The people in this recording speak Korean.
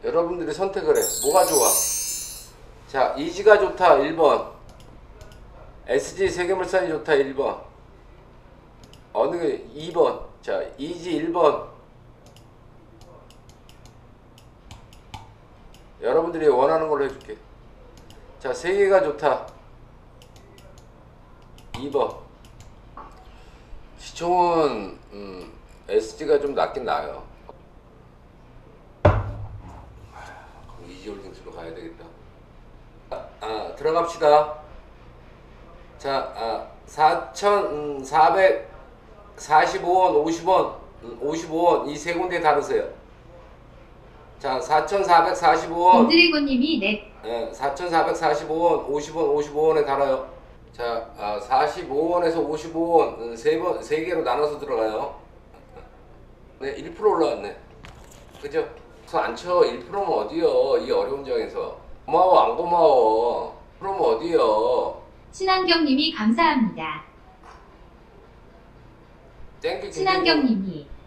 여러분들이 선택을 해. 뭐가 좋아? 자, 이지가 좋다 1번. SG 세계물산이 좋다 1번. 어느 게 2번. 자, 이지 1번. 여러분들이 원하는 걸로 해줄게. 자, 세계가 좋다 2번. 시총은 SG가 좀 낫긴 나아요. 이지홀딩스로 가야 되겠다. 들어갑시다. 자, 4,445원, 50원, 55원 이 세 군데 다르세요. 자, 4,445원. 엔드래곤님이 넷. 4,445원, 50원, 55원에 달아요. 자, 45원에서 55원 세 개로 나눠서 들어가요. 네, 1% 올라왔네. 그죠? 안 쳐. 1%면 어디요? 이 어려운 장에서. 고마워, 안 고마워? 1%면 어디요? 친환경님이 감사합니다. 땡큐. 친환경님이